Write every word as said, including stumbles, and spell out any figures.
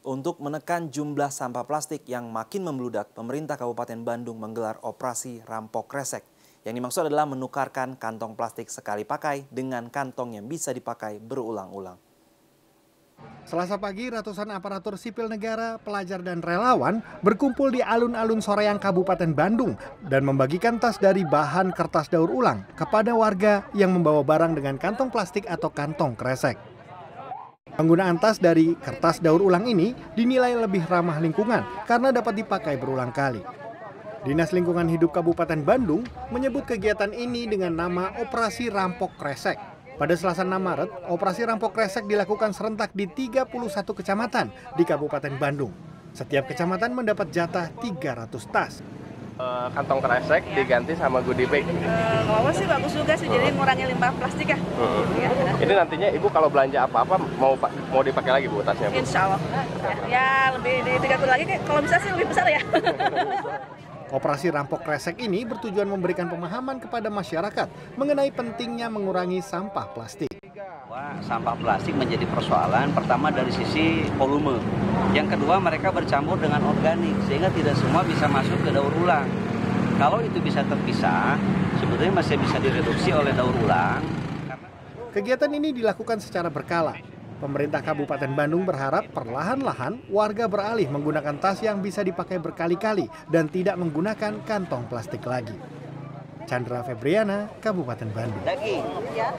Untuk menekan jumlah sampah plastik yang makin membludak, pemerintah Kabupaten Bandung menggelar operasi Rampok Kresek. Yang dimaksud adalah menukarkan kantong plastik sekali pakai dengan kantong yang bisa dipakai berulang-ulang. Selasa pagi, ratusan aparatur sipil negara, pelajar dan relawan berkumpul di alun-alun Soreang Kabupaten Bandung dan membagikan tas dari bahan kertas daur ulang kepada warga yang membawa barang dengan kantong plastik atau kantong kresek. Penggunaan tas dari kertas daur ulang ini dinilai lebih ramah lingkungan karena dapat dipakai berulang kali. Dinas Lingkungan Hidup Kabupaten Bandung menyebut kegiatan ini dengan nama Operasi Rampok Kresek. Pada Selasa enam Maret, operasi Rampok Kresek dilakukan serentak di tiga puluh satu kecamatan di Kabupaten Bandung. Setiap kecamatan mendapat jatah tiga ratus tas. Uh, kantong kresek ya. Diganti sama goodie bag. Uh, Kalau sih bagus juga sih, jadi ngurangi limbah plastik ya. Hmm. Ya. Ini nantinya ibu kalau belanja apa-apa mau mau dipakai lagi bu tasnya bu? Insya Allah. Ya lebih di tiga kali lagi, kalau bisa sih lebih besar ya. Operasi Rampok Kresek ini bertujuan memberikan pemahaman kepada masyarakat mengenai pentingnya mengurangi sampah plastik. Wah, sampah plastik menjadi persoalan pertama dari sisi volume. Yang kedua, mereka bercampur dengan organik sehingga tidak semua bisa masuk ke daur ulang. Kalau itu bisa terpisah, sebetulnya masih bisa direduksi oleh daur ulang. Kegiatan ini dilakukan secara berkala. Pemerintah Kabupaten Bandung berharap perlahan-lahan warga beralih menggunakan tas yang bisa dipakai berkali-kali dan tidak menggunakan kantong plastik lagi. Chandra Febriana, Kabupaten Bandung.